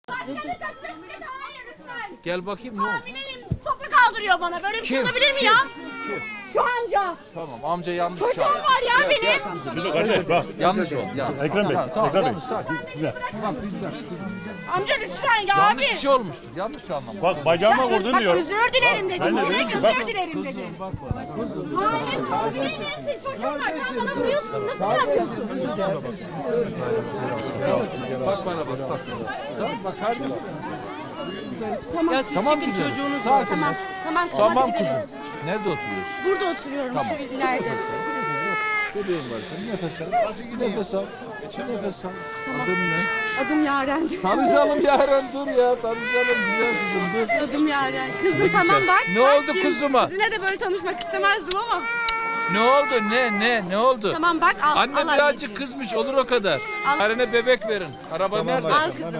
Başkanlık adına şiddet hayır lütfen. Gel bakayım ne oldu? Hamileyim. Topu kaldırıyor bana. Böyle bir şey olabilir mi ya? Şu amca. Tamam amca yanlış Çocuğum var ya benim. Kardeş bak. Yanlış oldu. Ekrem Bey. Tamam, Ekrem Bey. yanlış, sakin. Bak bizden. Amca lütfen ya Yanlış abi. bir şey olmuştur. Yanlış anlamadım. Bak bacağıma vurdun Bak diyor. özür dilerim dedim. Ben de Direkt dedim, bak. özür dilerim dedim. Bak bana. Kızım. Hayır, hamileyim. Çocuğum var. Sen bana vuruyorsun. Nasıl yapıyorsun? Bak bana bak. Tamam bak kardeşim. Ya siz Tamam çekin kızım. çocuğunuzu. Sakin. Tamam, Tamam hadi kızım. gidelim. Nerede oturuyorsun? Burada oturuyorum şu ileride. Bebeğim var senin. Nefes al. Nasıl gideyim? Nefes al. Nefes al. Adın ne? Adım Yaren. Tanışalım Yaren dur ya. Tanışalım güzel kızım dur. Adım Yaren. Kızım tamam bak. Ne bak oldu ki kızıma? Sizinle de böyle tanışmak istemezdim ama. Ne oldu? Ne oldu? Tamam bak al. Anne al birazcık anneciğim. kızmış olur o kadar. Al. Yaren'e bebek verin. Araba nerede? Al kızım.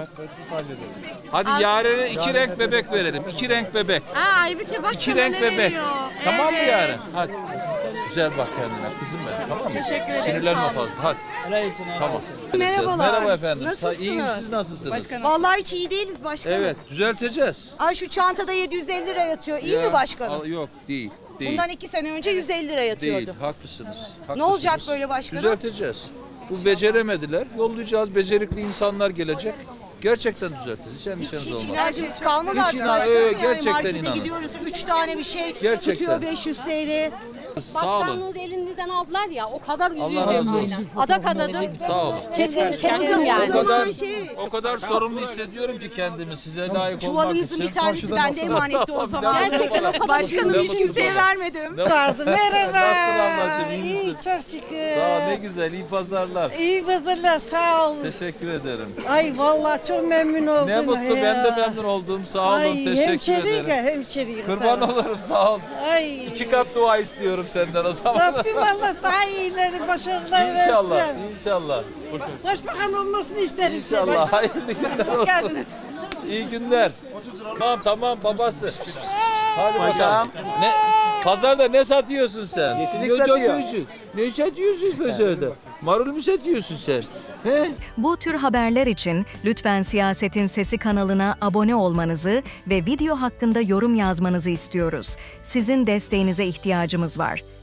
Hadi Yaren'e 2 renk bebek verelim. 2 renk bebek. Aa Aybüke bak 2 sana renk ne bebek. veriyor. Tamam mı Evet. Yaren? Hadi. Güzel bak kendine kızım benim. Tamam mı? Teşekkür ederim, Sinirlenme sağ olun. fazla. Hadi. Tamam. Merhabalar. Merhaba efendim. Nasılsınız? İyiyim siz nasılsınız? Vallahi hiç iyi değiliz başkanım. Evet düzelteceğiz. Ay şu çantada 750 lira yatıyor. İyi Ya, mi başkanım? Yok değil. Değil. Bundan 2 sene önce 150 lira yatıyordu. Değil. Haklısınız. Ne olacak böyle başkanım? Düzelteceğiz. Bu beceremediler. Yollayacağız. Becerikli insanlar gelecek. Gerçekten düzelteceğiz. Hiç endişeniz Hiç olmaz. inancımız kalmadı Hiç artık inan- başkanım. evet, Yani gerçekten markete inanın. gidiyoruz 3 tane bir şey Gerçekten. tutuyor 500 TL. Sağ olun. Başkanlığı elinden aldılar ya, o kadar Allah üzüldüm. razı olsun. Adak adadım. Sağ olun. Kesildim yani. O kadar sorumlu hissediyorum ki kendimi size layık olmak Çuvalınızın için. bir tanesi bende emanetti o zaman. Gerçekten o kadar Başkanım Ne hiç mutlu kimseye bana. vermedim. Merhaba. Nasılsın ablacığım? İyi İyi, misin? çok şükür. Sağ ol. Ne güzel. İyi pazarlar. İyi pazarlar, sağ ol. Teşekkür ederim. Ay vallahi çok memnun oldum. Ne mutlu. ya. Ben de memnun oldum. Sağ olun. Ay, Teşekkür hemşeriyle, ederim. hemşeriyle. Kurban olurum. Sağ ol. Ay. 2 kat dua istiyorum senden o zaman. Rabbim Allah daha iyileri, başarılar İnşallah. versin. İnşallah. Başbakan olmasını isterim. İnşallah. Hayırlı günler olsun. geldiniz. İyi günler. Tamam babası. Hadi bakalım. Ne? Pazarda ne satıyorsun sen? Ne satıyorsun? Ne satıyorsun pazarda? Marul mu satıyorsun sen? He? Bu tür haberler için lütfen Siyasetin Sesi kanalına abone olmanızı ve video hakkında yorum yazmanızı istiyoruz. Sizin desteğinize ihtiyacımız var.